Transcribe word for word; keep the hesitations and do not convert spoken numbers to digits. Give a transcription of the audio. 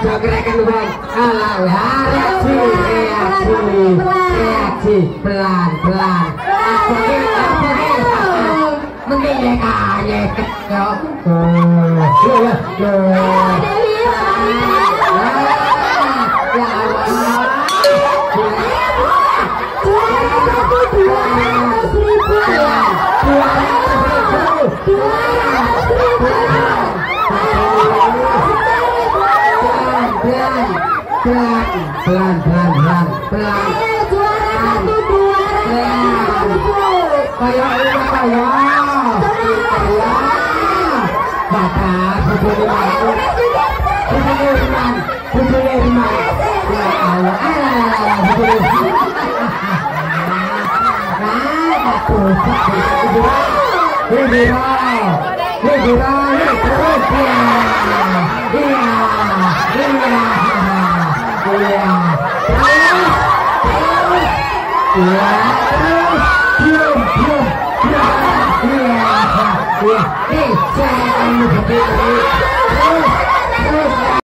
ojo gerakan bang. Alah, reaksi, reaksi, reaksi, pelan, pelan. Apa ini, apa ini? Mending ya kaya kecok. Oh, ya, ya. Ya Allah. Pelan, pelan, pelan, pelan, pelan. Juara satu, juara satu. Kayak ini kayak. Bapak, bujuliman, bujuliman, bujuliman. Ya Allah, Allah, bujuliman. Nah, bagus, bujuliman. Bujuliman, bujuliman, terus ya. Iya, iya. Iya, terus, terus, iya, terus, diam, diam, diam, iya, iya, nih, saya akan menghadapi, terus,